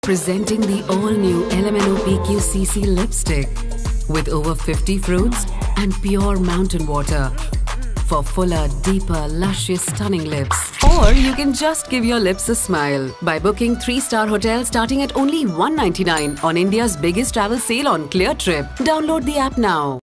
Presenting the all-new LMNO PQCC lipstick with over 50 fruits and pure mountain water for fuller, deeper, luscious, stunning lips. Or you can just give your lips a smile by booking 3-star hotels starting at only $199 on India's biggest travel sale on Clear Trip. Download the app now.